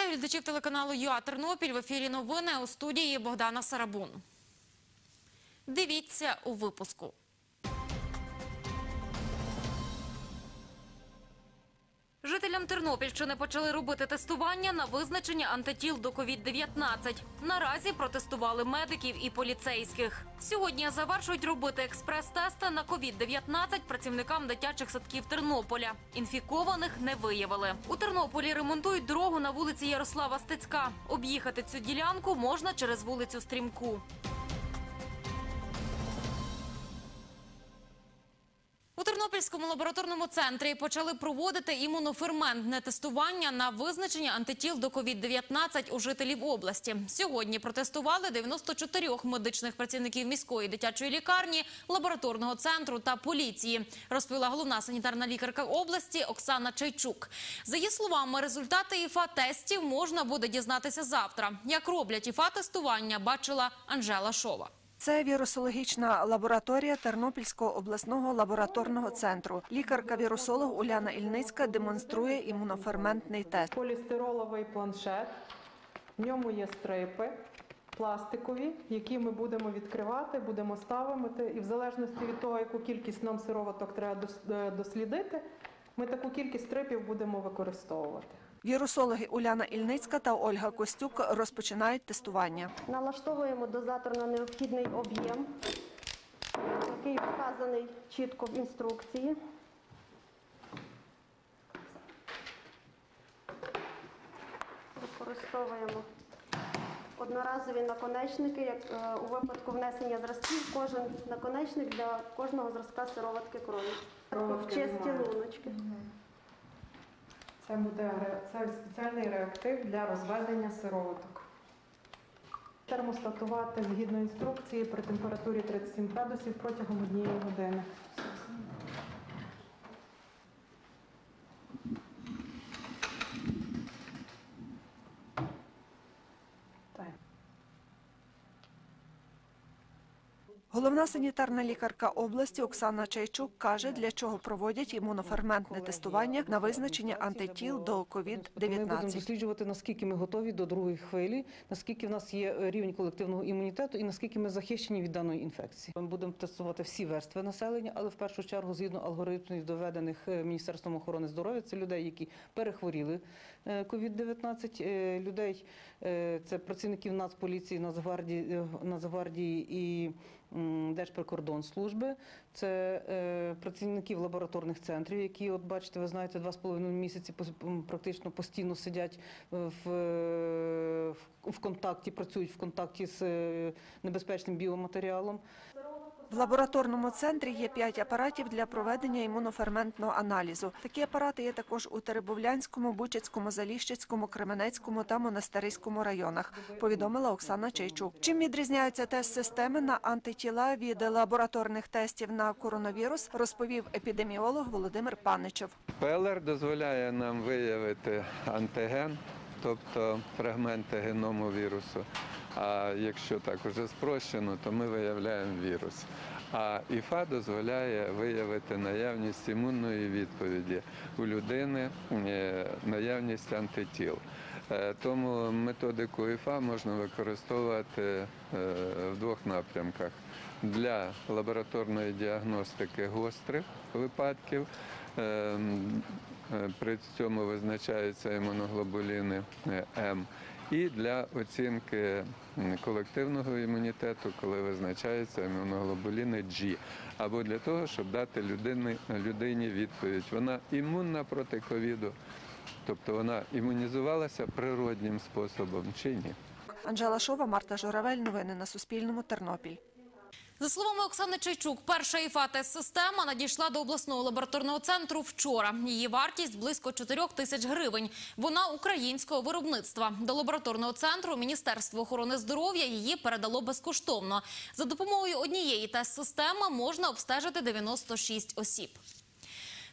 Вітаю глядачів телеканалу ЮА Тернопіль. В ефірі новини, у студії Богдана Сарабун. Дивіться у випуску. Жителям Тернопільщини почали робити тестування на визначення антитіл до COVID-19. Наразі протестували медиків і поліцейських. Сьогодні завершують робити експрес-тести на COVID-19 працівникам дитячих садків Тернополя. Інфікованих не виявили. У Тернополі ремонтують дорогу на вулиці Ярослава Стецька. Об'їхати цю ділянку можна через вулицю Стрімку. У Тернопільському лабораторному центрі почали проводити імуноферментне тестування на визначення антитіл до COVID-19 у жителів області. Сьогодні протестували 94 медичних працівників міської дитячої лікарні, лабораторного центру та поліції, розповіла головна санітарна лікарка області Оксана Чайчук. За її словами, результати ІФА-тестів можна буде дізнатися завтра. Як роблять ІФА-тестування, бачила Анжела Шова. Це вірусологічна лабораторія Тернопільського обласного лабораторного центру. Лікарка-вірусолог Уляна Ільницька демонструє імуноферментний тест. Полістироловий планшет, в ньому є стрипи пластикові, які ми будемо відкривати, будемо ставити. І в залежності від того, яку кількість нам сироваток треба дослідити, ми таку кількість стрипів будемо використовувати. Вірусологи Уляна Ільницька та Ольга Костюк розпочинають тестування. Налаштовуємо дозатор на необхідний об'єм, який вказаний чітко в інструкції. Використовуємо одноразові наконечники, як у випадку внесення зразків, кожен наконечник для кожного зразка сироватки крові. В чисті луночки. Це спеціальний реактив для розведення сироваток. Термостатувати згідно інструкції при температурі 37 градусів протягом 1 години. Головна санітарна лікарка області Оксана Чайчук каже, для чого проводять імуноферментне тестування на визначення антитіл до COVID-19. Ми будемо досліджувати, наскільки ми готові до другої хвилі, наскільки в нас є рівень колективного імунітету і наскільки ми захищені від даної інфекції. Ми будемо тестувати всі верстви населення, але в першу чергу згідно алгоритмів, доведених Міністерством охорони здоров'я, це людей, які перехворіли COVID-19, людей, це працівників Нацполіції, Нацгвардії і Держприкордонслужби, це працівників лабораторних центрів, які, от бачите, ви знаєте, 2,5 місяці практично постійно сидять в контакті, працюють в контакті з небезпечним біоматеріалом. В лабораторному центрі є 5 апаратів для проведення імуноферментного аналізу. Такі апарати є також у Теребовлянському, Бучацькому, Заліщицькому, Кременецькому та Монастириському районах, повідомила Оксана Чайчук. Чим відрізняються тест-системи на антитіла від лабораторних тестів на коронавірус, розповів епідеміолог Володимир Паничев. ПЛР дозволяє нам виявити антиген, тобто фрагменти геному вірусу. А якщо так уже спрощено, то ми виявляємо вірус. А ІФА дозволяє виявити наявність імунної відповіді у людини, наявність антитіл. Тому методику ІФА можна використовувати в 2 напрямках. Для лабораторної діагностики гострих випадків, при цьому визначаються імуноглобуліни М, і для оцінки колективного імунітету, коли визначаються імуноглобуліни G, або для того, щоб дати людині відповідь. Вона імунна проти ковіду, тобто вона імунізувалася природнім способом чи ні. Анжела Шова, Марта Журавель. Новини на Суспільному. Тернопіль. За словами Оксани Чайчук, перша ІФА-тест-система надійшла до обласного лабораторного центру вчора. Її вартість – близько 4 тисяч гривень. Вона українського виробництва. До лабораторного центру Міністерство охорони здоров'я її передало безкоштовно. За допомогою однієї тест-системи можна обстежити 96 осіб.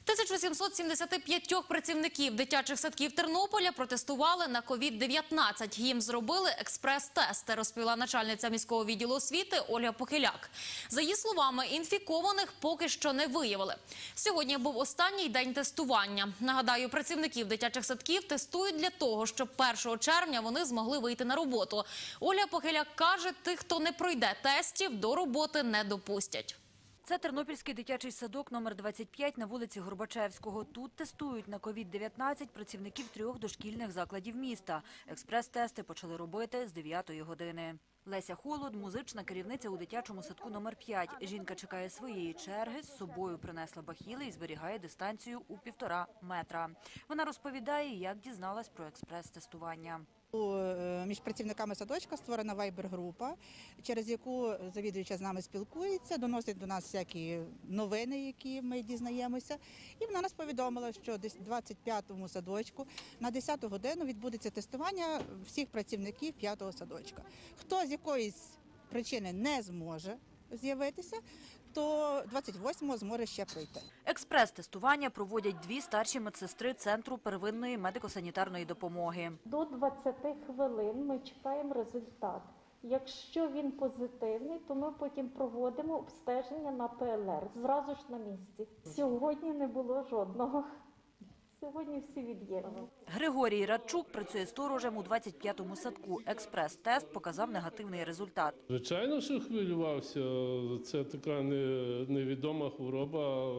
1775 працівників дитячих садків Тернополя протестували на COVID-19. Їм зробили експрес-тести, розповіла начальниця міського відділу освіти Ольга Похиляк. За її словами, інфікованих поки що не виявили. Сьогодні був останній день тестування. Нагадаю, працівників дитячих садків тестують для того, щоб 1 червня вони змогли вийти на роботу. Ольга Похиляк каже, тих, хто не пройде тестів, до роботи не допустять. Це Тернопільський дитячий садок номер 25 на вулиці Горбачевського. Тут тестують на COVID-19 працівників 3 дошкільних закладів міста. Експрес-тести почали робити з 9-ї години. Леся Холод – музична керівниця у дитячому садку номер 5. Жінка чекає своєї черги, з собою принесла бахіли і зберігає дистанцію у 1,5 метра. Вона розповідає, як дізналась про експрес-тестування. Між працівниками садочка створена вайбер-група, через яку завідуюча з нами спілкується, доносить до нас всякі новини, які ми дізнаємося. І вона нас повідомила, що десь в 25-му садочку на 10-ту годину відбудеться тестування всіх працівників 5-го садочка. Хто з якоїсь причини не зможе з'явитися, то 28-го зможе ще пройти. Експрес-тестування проводять 2 старші медсестри Центру первинної медико-санітарної допомоги. До 20 хвилин ми чекаємо результат. Якщо він позитивний, то ми потім проводимо обстеження на ПЛР, зразу ж на місці. Сьогодні не було жодного. Сьогодні всі від'єднані. Григорій Радчук працює сторожем у 25-му садку. Експрес-тест показав негативний результат. Звичайно, що хвилювався. Це така невідома хвороба.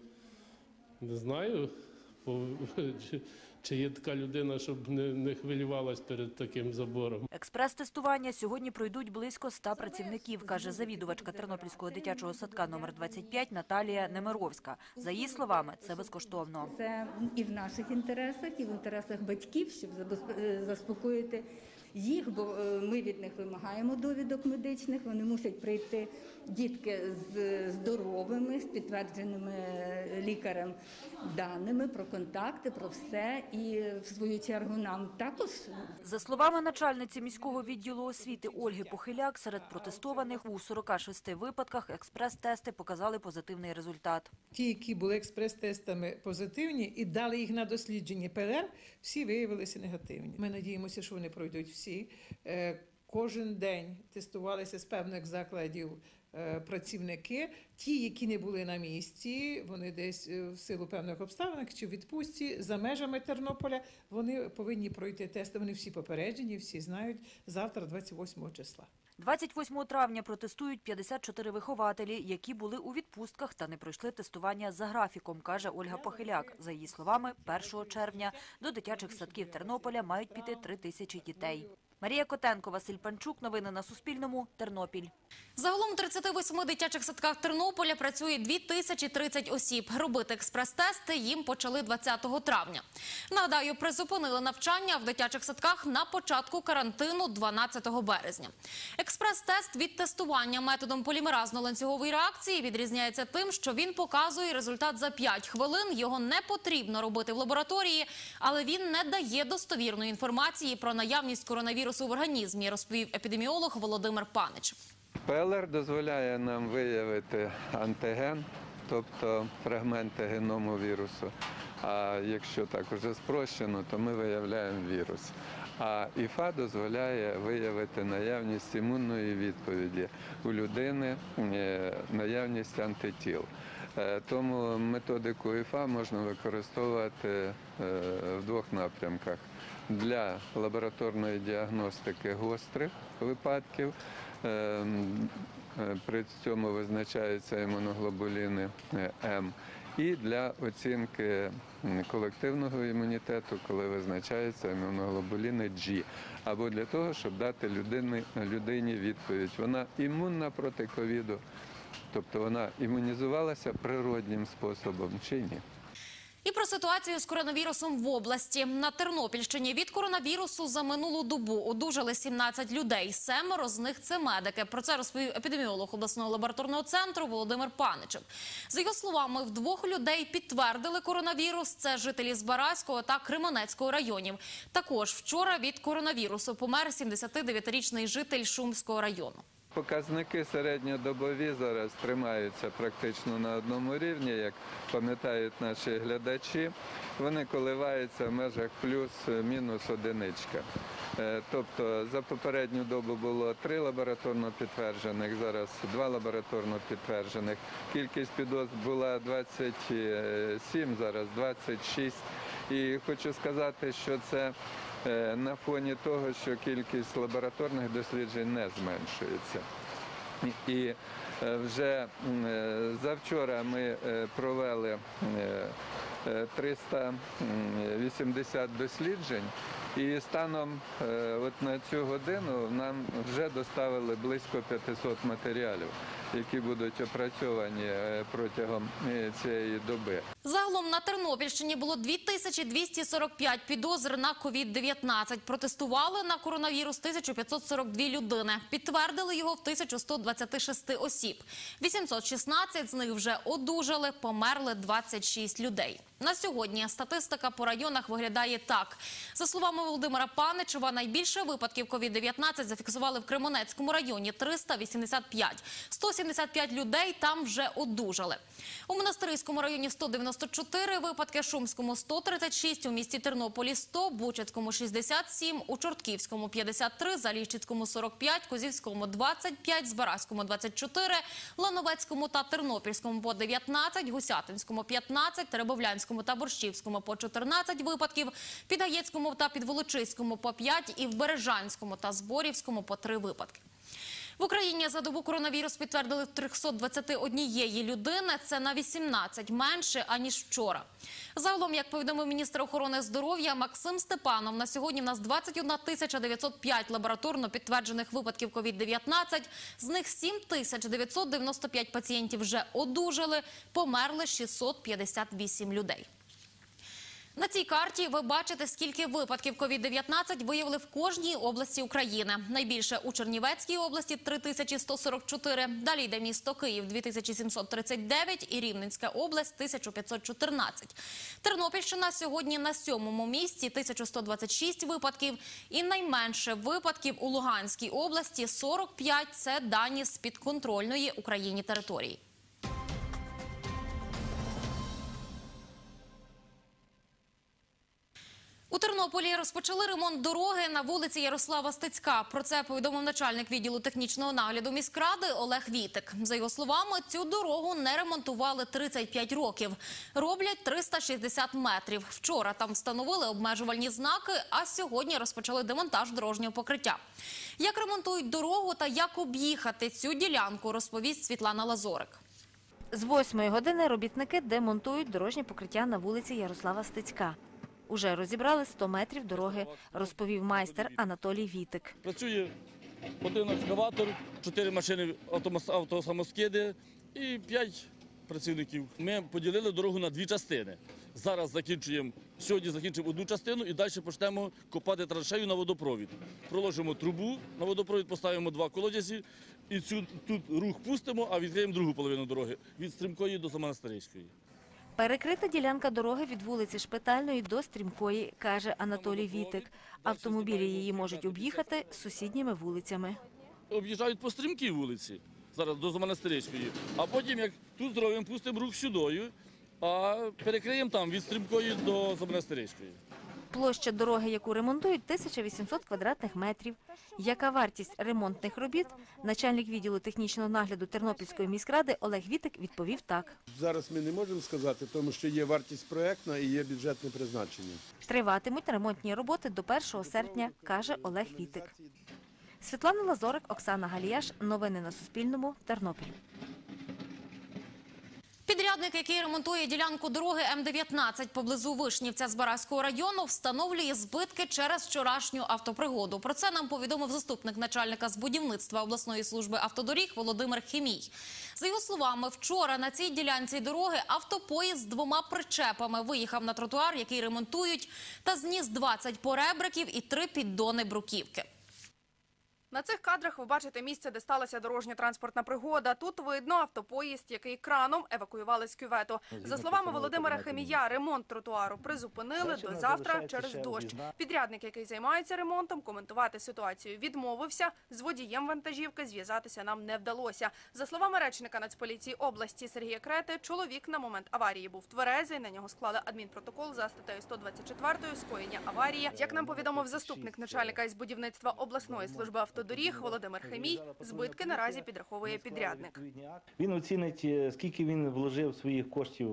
Не знаю, чи є така людина, щоб не хвилювалась перед таким забором. Експрес-тестування сьогодні пройдуть близько 100 працівників, каже завідувачка Тернопільського дитячого садка номер 25 Наталія Немировська. За її словами, це безкоштовно. Це і в наших інтересах, і в інтересах батьків, щоб заспокоїти їх, бо ми від них вимагаємо довідок медичних, вони мусять прийти, дітки, з здоровими, з підтвердженими лікарем даними про контакти, про все. І в свою чергу нам також. За словами начальниці міського відділу освіти Ольги Похиляк, серед протестованих у 46 випадках експрес-тести показали позитивний результат. Ті, які були експрес-тестами позитивні і дали їх на дослідження ПЛР, всі виявилися негативні. Ми надіємося, що вони пройдуть всі. Кожен день тестувалися з певних закладів працівники. Ті, які не були на місці, вони десь в силу певних обставин чи в відпустці за межами Тернополя, вони повинні пройти тести. Вони всі попереджені, всі знають, завтра, 28 числа. 28 травня протестують 54 вихователі, які були у відпустках та не пройшли тестування за графіком, каже Ольга Похиляк. За її словами, 1 червня до дитячих садків Тернополя мають піти 3000 дітей. Марія Котенко, Василь Панчук. Новини на Суспільному. Тернопіль. Загалом у 38 дитячих садках Тернополя працює 2030 осіб. Робити експрес-тести їм почали 20 травня. Нагадаю, призупинили навчання в дитячих садках на початку карантину 12 березня. Експрес-тест від тестування методом полімеразно-ланцюгової реакції відрізняється тим, що він показує результат за 5 хвилин. Його не потрібно робити в лабораторії, але він не дає достовірної інформації про наявність коронавірусу в організмі, розповів епідеміолог Володимир Панич. ПЛР дозволяє нам виявити антиген, тобто фрагменти геному вірусу. А якщо так уже спрощено, то ми виявляємо вірус. А ІФА дозволяє виявити наявність імунної відповіді у людини, наявність антитіл. Тому методику ІФА можна використовувати в 2 напрямках. Для лабораторної діагностики гострих випадків, при цьому визначаються імуноглобуліни М, і для оцінки колективного імунітету, коли визначаються імуноглобуліни G, або для того, щоб дати людині відповідь. Вона імунна проти ковіду, тобто вона імунізувалася природнім способом чи ні. І про ситуацію з коронавірусом в області. На Тернопільщині від коронавірусу за минулу добу одужали 17 людей. 7 з них – це медики. Про це розповів епідеміолог обласного лабораторного центру Володимир Паничев. За його словами, в 2 людей підтвердили коронавірус. Це жителі Збаразького та Кременецького районів. Також вчора від коронавірусу помер 79-річний житель Шумського району. Показники середньодобові зараз тримаються практично на одному рівні, як пам'ятають наші глядачі. Вони коливаються в межах плюс-мінус одиничка. Тобто за попередню добу було 3 лабораторно підтверджених, зараз 2 лабораторно підтверджених. Кількість підозр була 27, зараз 26. І хочу сказати, що це на фоні того, що кількість лабораторних досліджень не зменшується. І вже завчора ми провели 380 досліджень, і станом от на цю годину нам вже доставили близько 500 матеріалів, які будуть опрацьовані протягом цієї доби. Загалом на Тернопільщині було 2245 підозр на COVID-19. Протестували на коронавірус 1542 людини. Підтвердили його в 1126 осіб. 816 з них вже одужали, померли 26 людей. На сьогодні статистика по районах виглядає так. За словами Володимира Паничева, найбільше випадків COVID-19 зафіксували в Кременецькому районі – 385. 175 людей там вже одужали. У Монастириському районі – 194 випадки, Шумському – 136, у місті Тернополі – 100, Бучацькому – 67, у Чортківському – 53, Заліщицькому – 45, Козівському – 25, Збаразькому – 24, Лановецькому та Тернопільському – по 19, Гусятинському – 15, Теребовлянському та Борщівському – по 14 випадків, Підгаєцькому та Підволочиському – по 5 і в Бережанському та Зборівському – по 3 випадки. В Україні за добу коронавірус підтвердили 321 людини. Це на 18 менше, аніж вчора. Загалом, як повідомив міністр охорони здоров'я Максим Степанов, на сьогодні в нас 21 905 лабораторно підтверджених випадків COVID-19. З них 7 995 пацієнтів вже одужали, померли 658 людей. На цій карті ви бачите, скільки випадків COVID-19 виявили в кожній області України. Найбільше у Чернівецькій області – 3144, далі йде місто Київ – 2739 і Рівненська область – 1514. Тернопільщина сьогодні на 7-му місці – 1126 випадків і найменше випадків у Луганській області – 45, це дані з підконтрольної Україні території. У Тернополі розпочали ремонт дороги на вулиці Ярослава Стецька. Про це повідомив начальник відділу технічного нагляду міськради Олег Вітик. За його словами, цю дорогу не ремонтували 35 років. Роблять 360 метрів. Вчора там встановили обмежувальні знаки, а сьогодні розпочали демонтаж дорожнього покриття. Як ремонтують дорогу та як об'їхати цю ділянку, розповість Світлана Лазорик. З 8-ї години робітники демонтують дорожнє покриття на вулиці Ярослава Стецька. Уже розібрали 100 метрів дороги, розповів майстер Анатолій Вітик. Працює один екскаватор, 4 машини автосамоскиди і 5 працівників. Ми поділили дорогу на 2 частини. Зараз сьогодні закінчимо одну частину і далі почнемо копати траншею на водопровід. Проложимо трубу, на водопровід поставимо 2 колодязі і тут рух пустимо, а відкриємо другу половину дороги від Стрімкої до Монастириської. Перекрита ділянка дороги від вулиці Шпитальної до Стрімкої, каже Анатолій Вітик. Автомобілі її можуть об'їхати сусідніми вулицями. Об'їжджають по Стрімкій вулиці, зараз до Монастириської, а потім, як тут зробимо, пустимо рух сюди, а перекриємо там від Стрімкої до Монастириської. Площа дороги, яку ремонтують, 1800 квадратних метрів. Яка вартість ремонтних робіт? Начальник відділу технічного нагляду Тернопільської міськради Олег Вітик відповів так. Зараз ми не можемо сказати, тому що є вартість проєктна і є бюджетне призначення. Триватимуть ремонтні роботи до 1 серпня, каже Олег Вітик. Світлана Лазорик, Оксана Галіяш. Новини на Суспільному. Тернопіль. Підрядник, який ремонтує ділянку дороги М-19 поблизу Вишнівця Збаразького району, встановлює збитки через вчорашню автопригоду. Про це нам повідомив заступник начальника з будівництва обласної служби автодоріг Володимир Хімій. За його словами, вчора на цій ділянці дороги автопоїзд з 2 причепами виїхав на тротуар, який ремонтують, та зніс 20 поребриків і 3 піддони бруківки. На цих кадрах ви бачите місце, де сталася дорожньо-транспортна пригода. Тут видно автопоїзд, який краном евакуювали з кювету. За словами Володимира Хемія, ремонт тротуару призупинили до завтра через дощ. Підрядник, який займається ремонтом, коментувати ситуацію відмовився. З водієм вантажівки зв'язатися нам не вдалося. За словами речника Нацполіції області Сергія Крети, чоловік на момент аварії був тверезий, на нього склали адмінпротокол за статтею 124 «Скоєння аварії». Як нам повідомив заступник начальника із будівництва обласної служби автодоріг Володимир Хемій, збитки наразі підраховує підрядник. Він оцінить, скільки він вложив своїх коштів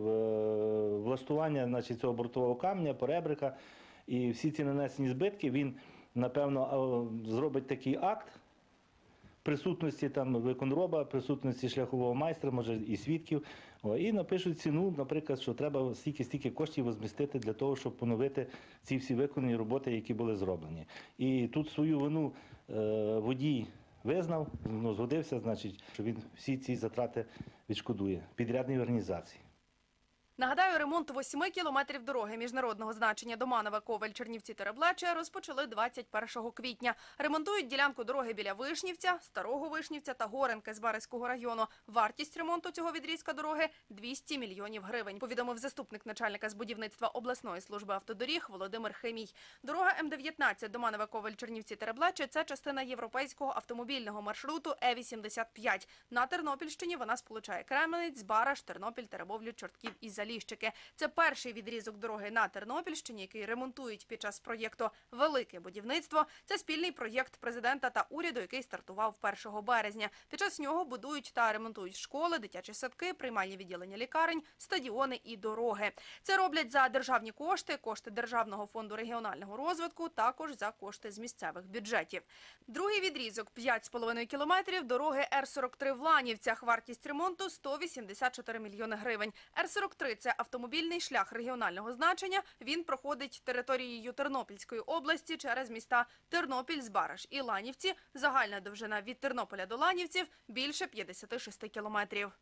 в влаштування цього бортового каменя, поребрика, і всі ці нанесені збитки він, напевно, зробить такий акт присутності виконроба, присутності шляхового майстра, може і свідків, і напишуть ціну, наприклад, що треба стільки коштів розмістити для того, щоб поновити ці всі виконані роботи, які були зроблені. І тут свою вину водій визнав, згодився, значить, що він всі ці затрати відшкодує підрядній організації. Нагадаю, ремонт 8 кілометрів дороги міжнародного значення Доманове, Ковель, Чернівці, Тереблече розпочали 21 квітня. Ремонтують ділянку дороги біля Вишнівця, Старого Вишнівця та Горенки з Баризького району. Вартість ремонту цього відрізка дороги – 200 мільйонів гривень, повідомив заступник начальника з будівництва обласної служби автодоріг Володимир Хемій. Дорога М-19 Доманове, Ковель, Чернівці, Тереблече – це частина європейського автомобільного маршруту Е-85. На Тернопільщині вона сполучає Кременець, Збараж, Тернопіль, Теребовлю, Чортків і Заліщики. Це перший відрізок дороги на Тернопільщині, який ремонтують під час проєкту «Велике будівництво». Це спільний проєкт президента та уряду, який стартував 1 березня. Під час нього будують та ремонтують школи, дитячі садки, приймальні відділення лікарень, стадіони і дороги. Це роблять за державні кошти, кошти Державного фонду регіонального розвитку, також за кошти з місцевих бюджетів. Другий відрізок – 5,5 кілометрів дороги Р-43 в Ланівцях. Вартість ремонту – 184 мільйони гривень. Р-43 – це автомобільний шлях регіонального значення. Він проходить територією Тернопільської області через міста Тернопіль, Збараж і Ланівці. Загальна довжина від Тернополя до Ланівців – більше 56 кілометрів.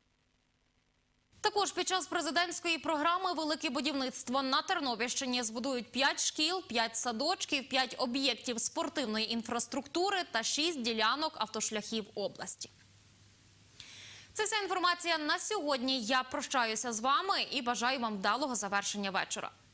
Також під час президентської програми «Велике будівництво» на Тернопільщині збудують 5 шкіл, 5 садочків, 5 об'єктів спортивної інфраструктури та 6 ділянок автошляхів області. Це вся інформація на сьогодні. Я прощаюся з вами і бажаю вам вдалого завершення вечора.